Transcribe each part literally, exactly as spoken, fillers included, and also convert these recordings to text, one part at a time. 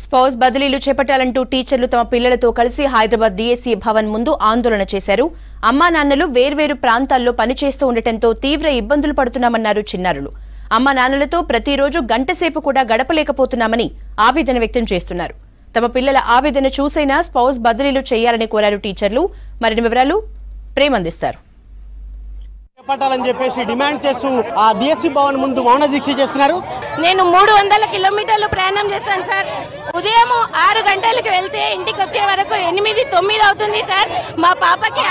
Spouse బదిలీలు చేపట్టాలంటూ టీచర్లు తమ పిల్లలతో కలిసి హైదరాబాద్ డీఎస్సీ భవన్ ముందు ఆందోళన చేశారు. అమ్మా నాన్నలు వేర్వేరు ప్రాంతాల్లో పనిచేస్తూ ఉండటంతో తీవ్ర ఇబ్బందులు పడుతున్నామన్నారు చిన్నారులు. అమ్మా నాన్నలతో ప్రతిరోజు గంటసేపు కూడా గడపలేకపోతున్నామని ఆవేదన వ్యక్తం చేస్తున్నారు. తమ పిల్లల ఆవేదన చూసైనా స్పౌస్ బదిలీలు చేయాలని కోరారు టీచర్లు. మరిన్ని వివరాలు ప్రేమ్ అందిస్తారు. చేపట్టాలని చెప్పేసి డిమాండ్ చేస్తూ ఆ డిఎస్సీ భవన్ ముందు మౌన దీక్ష చేస్తున్నారు. నేను మూడు వందల కిలోమీటర్లు ప్రయాణం చేస్తాను సార్. ఉదయం ఆరు గంటలకు వెళ్తే ఇంటికి వచ్చే వరకు ఎనిమిది తొమ్మిది అవుతుంది సార్. మా పాపకి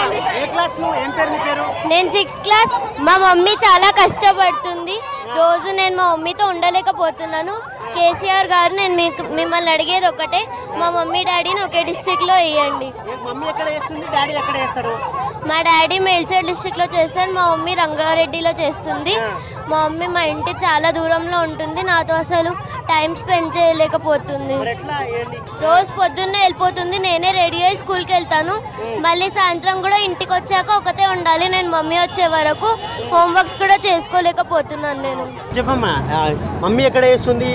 నేను సిక్స్త్ క్లాస్. మా మమ్మీ చాలా కష్టపడుతుంది. రోజు నేను మా మమ్మీతో ఉండలేకపోతున్నాను. కేసీఆర్ గారు నేను మీకు మిమ్మల్ని అడిగేది ఒకటే, మా మమ్మీ డాడీని ఒకే డిస్ట్రిక్ట్ లో వేయండి. మా డాడీ మేల్చేర్ డిస్ట్రిక్ట్ లో చేస్తాడు, మా మమ్మీ రంగారెడ్డిలో చేస్తుంది. మా మమ్మీ మా ఇంటి చాలా దూరంలో ఉంటుంది. నాతో అసలు టైం స్పెండ్ చేయలేకపోతుంది. రోజు పొద్దున్నే వెళ్ళిపోతుంది, నేనే రెడీ అయ్యి స్కూల్కి వెళ్తాను. మళ్ళీ సాయంత్రం కూడా ఇంటికి వచ్చాక ఒకతే ఉండాలి. నేను మమ్మీ వచ్చే వరకు హోంవర్క్స్ కూడా చేసుకోలేకపోతున్నాను. నేను చెప్పమ్మా, మమ్మీ ఎక్కడ చేస్తుంది?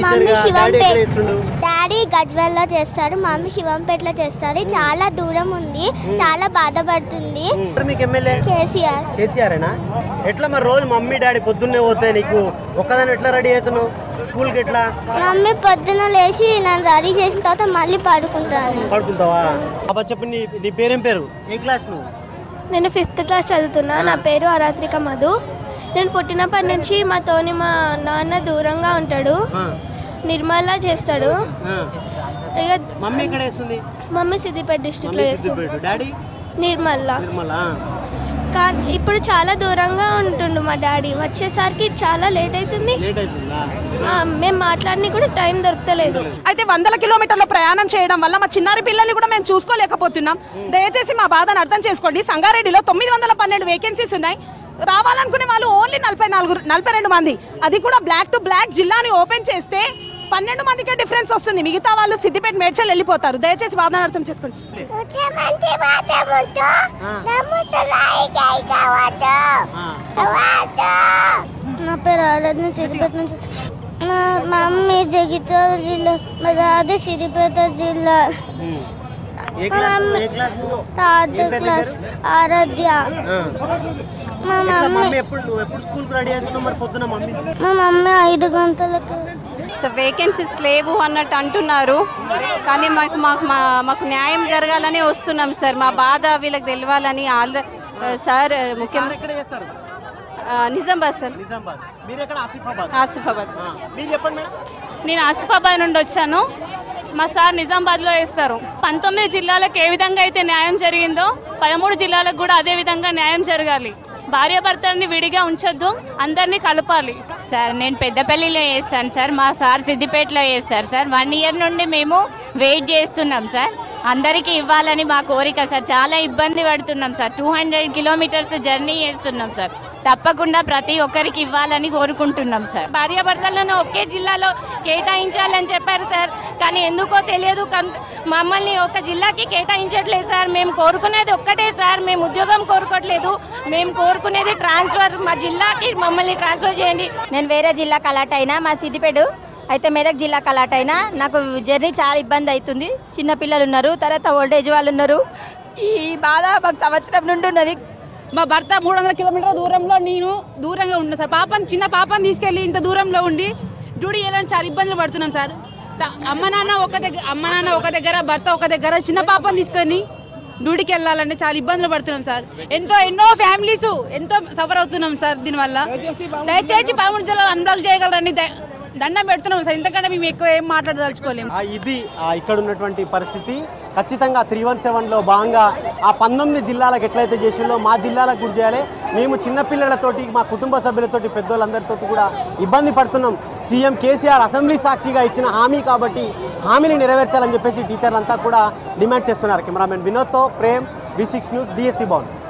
డాడీ గజ్వెల్లో చేస్తాడు, మమ్మీ శివంపేటలో చేస్తుంది. చాలా దూరం ఉంది, చాలా బాధపడుతుంది. కేసీఆర్ కేసీఆర్నా? ఎట్లా మరి రోజు మమ్మీ డాడీ పొద్దున్నే పోతే నీకు ఒక్కదాని ఎట్లా రెడీ అవుతున్నావు స్కూల్కి? ఎట్లా? మమ్మీ పొద్దున్న లేచి నన్ను రెడీ చేసిన తర్వాత మళ్ళీ పడుకుంటాను. పడుకుంటావా? బాబా చెప్పు, నీ నీ పేరేం పేరు? ఏ క్లాస్ నువ్వు? నేను ఫిఫ్త్ క్లాస్ చదువుతున్నా. నా పేరు ఆరాత్రిక మధు. నేను పుట్టినప్పటి నుంచి మాతోని మా నాన్న దూరంగా ఉంటాడు, నిర్మలా చేస్తాడు. మమ్మీ ఎక్కడ చేస్తుంది? మమ్మీ సిద్దిపేట డిస్ట్రిక్ట్ లో చేస్తుంది. డాడీ నిర్మలా. కానీ ఇప్పుడు చాలా దూరంగా ఉంటుండు మా డాడీ. వచ్చేసరికి చాలా లేట్ అవుతుంది. మేము మాట్లాడిని కూడా టైం దొరకలేదు. అయితే వందల కిలోమీటర్ల ప్రయాణం చేయడం వల్ల మా చిన్నారి పిల్లల్ని కూడా మేము చూసుకోలేకపోతున్నాం. దయచేసి మా బాధను అర్థం చేసుకోండి. సంగారెడ్డిలో తొమ్మిది వందల పన్నెండు వేకెన్సీస్ ఉన్నాయి. రావాలనుకునే వాళ్ళు ఓన్లీ నలభై నాలుగు నలభై రెండు మంది. అది కూడా బ్లాక్ టు బ్లాక్ జిల్లాని ఓపెన్ చేస్తే పన్నెండు మందికే డిఫరెన్స్ వస్తుంది. మిగతా వాళ్ళు సిద్దిపేట మేడ్చల్ వెళ్ళిపోతారు. దయచేసి బాధను అర్థం చేసుకోండి. నా పేరు ఆరాధన, సిద్దిపేట నుంచి. మా మమ్మీ జగిత్యాల జిల్లా, మా దాది సిద్దిపేట జిల్లా. Third class Aradhya. మా మమ్మీ మా మమ్మీ ఐదు గంటలకు. సో వేకెన్సీస్ లేవు అన్నట్టు అంటున్నారు, కానీ మాకు మాకు మాకు న్యాయం జరగాలని వస్తున్నాం సార్. మా బాధ వీళ్ళకి తెలియాలని ఆల్రెడీ సార్ ముఖ్యమంత్రి నిజామాబాద్ సార్. ఆసిఫాబాద్. నేను ఆసిఫాబాద్ నుండి వచ్చాను. మా సార్ నిజామాబాద్లో వేస్తారు. పంతొమ్మిది జిల్లాలకు ఏ విధంగా అయితే న్యాయం జరిగిందో పదమూడు జిల్లాలకు కూడా అదే విధంగా న్యాయం జరగాలి. భార్యాభర్తల్ని విడిగా ఉంచొద్దు, అందరినీ కలపాలి. సార్ నేను పెద్దపల్లిలో వేస్తాను సార్, మా సార్ సిద్దిపేటలో వేస్తారు సార్. వన్ ఇయర్ నుండి మేము వెయిట్ చేస్తున్నాం సార్. అందరికీ ఇవ్వాలని మా కోరిక సార్. చాలా ఇబ్బంది పడుతున్నాం sir. Two hundred kilometres journey చేస్తున్నాం సార్. తప్పకుండా ప్రతి ఒక్కరికి ఇవ్వాలని కోరుకుంటున్నాం సార్. భార్యాభర్తలను ఒకే జిల్లాలో కేటాయించాలని చెప్పారు సార్, కానీ ఎందుకో తెలియదు మమ్మల్ని ఒక జిల్లాకి కేటాయించట్లేదు సార్. మేము కోరుకునేది ఒక్కటే సార్, మేము ఉద్యోగం కోరుకోవట్లేదు, మేము కోరుకునేది ట్రాన్స్ఫర్. మా జిల్లాకి మమ్మల్ని ట్రాన్స్ఫర్ చేయండి. నేను వేరే జిల్లాకు అలాట్ అయినా, మా సిద్దిపేట అయితే మెదక్ జిల్లాకు అలాట్ అయినా. నాకు జర్నీ చాలా ఇబ్బంది అవుతుంది. చిన్నపిల్లలు ఉన్నారు, తర్వాత ఓల్డేజ్ వాళ్ళు ఉన్నారు. ఈ బాధ మాకు సంవత్సరం నుండి ఉన్నది. మా భర్త మూడు వందల కిలోమీటర్ల దూరంలో, నేను దూరంగా ఉన్నా సార్. పాపని చిన్న పాపని తీసుకెళ్ళి ఇంత దూరంలో ఉండి డ్యూటీ చేయడానికి చాలా ఇబ్బందులు పడుతున్నాం సార్. అమ్మ నాన్న ఒక దగ్గర అమ్మ నాన్న ఒక దగ్గర భర్త ఒక దగ్గర, చిన్న పాపని తీసుకొని డ్యూటీకి వెళ్ళాలంటే చాలా ఇబ్బందులు పడుతున్నాం సార్. ఎంతో ఎన్నో ఫ్యామిలీస్ ఎంతో సఫర్ అవుతున్నాం సార్ దీనివల్ల. దయచేసి పదమూడు జిల్లాలు అన్బ్లాక్ చేయగలరని దండం పెడుతున్నాం సార్. ఇంతకంటే మేము ఎక్కువ ఏం మాట్లాడదలుచుకోలేము. ఇది ఇక్కడ ఉన్నటువంటి పరిస్థితి. ఖచ్చితంగా త్రీ వన్ సెవెన్లో భాగంగా ఆ పంతొమ్మిది జిల్లాలకు ఎట్లయితే చేసిందో మా జిల్లాలకు గురి చేయాలి. మేము చిన్నపిల్లలతోటి, మా కుటుంబ సభ్యులతోటి, పెద్దోళ్ళందరితో కూడా ఇబ్బంది పడుతున్నాం. సీఎం కేసీఆర్ అసెంబ్లీ సాక్షిగా ఇచ్చిన హామీ కాబట్టి హామీని నెరవేర్చాలని చెప్పేసి టీచర్లంతా కూడా డిమాండ్ చేస్తున్నారు. కెమెరామెన్ వినోద్తో Prem, B six news, DSC Bhavan.